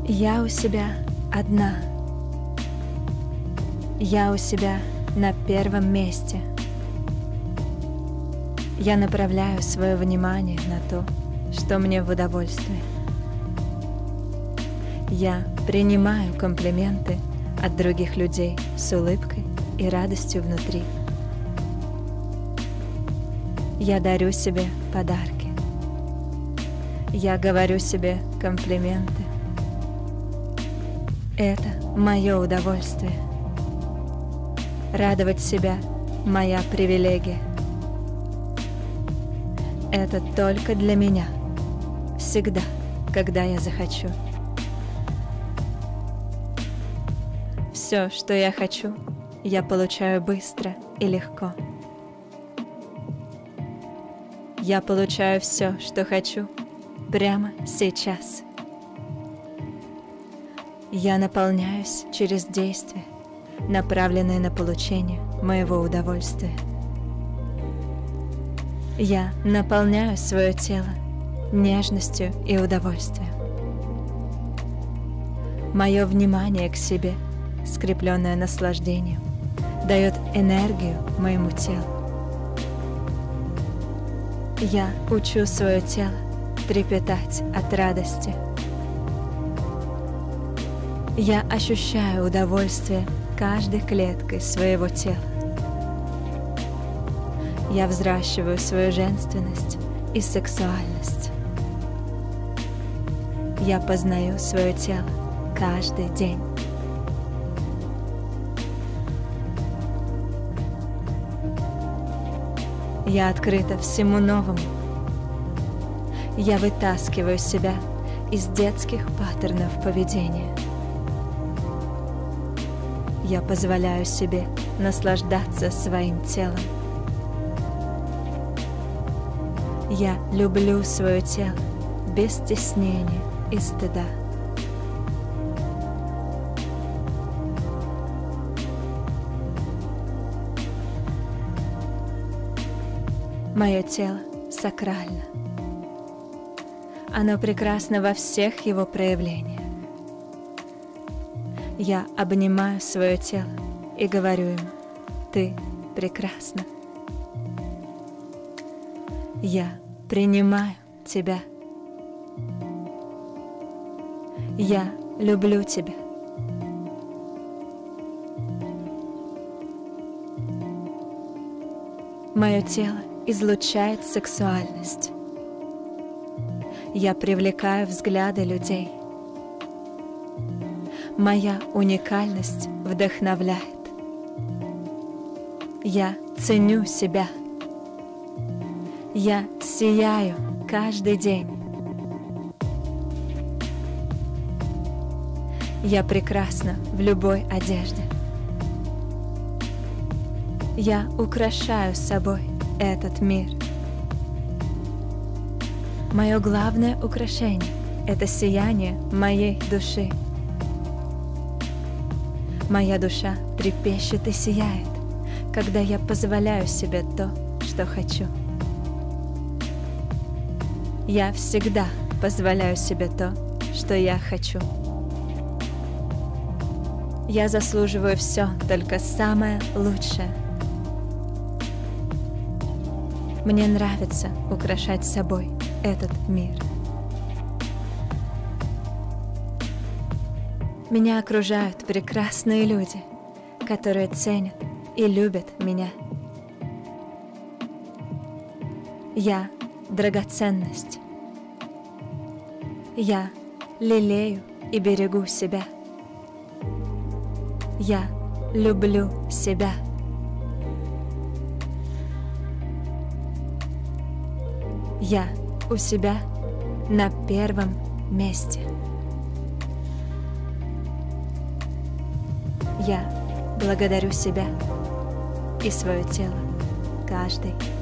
Я у себя одна. Я у себя на первом месте. Я направляю свое внимание на то, что мне в удовольствие. Я принимаю комплименты от других людей с улыбкой и радостью внутри. Я дарю себе подарки. Я говорю себе комплименты. Это мое удовольствие. Радовать себя — моя привилегия. Это только для меня. Всегда, когда я захочу. Все, что я хочу, я получаю быстро и легко. Я получаю все, что хочу, прямо сейчас. Я наполняюсь через действия, направленные на получение моего удовольствия. Я наполняю свое тело нежностью и удовольствием. Мое внимание к себе, скрепленное наслаждением, дает энергию моему телу. Я учу свое тело трепетать от радости. Я ощущаю удовольствие каждой клеткой своего тела. Я взращиваю свою женственность и сексуальность. Я познаю свое тело каждый день. Я открыта всему новому. Я вытаскиваю себя из детских паттернов поведения. Я позволяю себе наслаждаться своим телом. Я люблю свое тело без стеснения и стыда. Мое тело сакрально. Оно прекрасно во всех его проявлениях. Я обнимаю свое тело и говорю ему: ты прекрасна. Я принимаю тебя. Я люблю тебя. Мое тело излучает сексуальность. Я привлекаю взгляды людей. Моя уникальность вдохновляет. Я ценю себя. Я сияю каждый день. Я прекрасна в любой одежде. Я украшаю собой этот мир. Мое главное украшение — это сияние моей души. Моя душа трепещет и сияет, когда я позволяю себе то, что хочу. Я всегда позволяю себе то, что я хочу. Я заслуживаю все, только самое лучшее. Мне нравится украшать собой этот мир. Меня окружают прекрасные люди, которые ценят и любят меня. Я драгоценность. Я лелею и берегу себя. Я люблю себя. Я у себя на первом месте. Я благодарю себя и свое тело каждый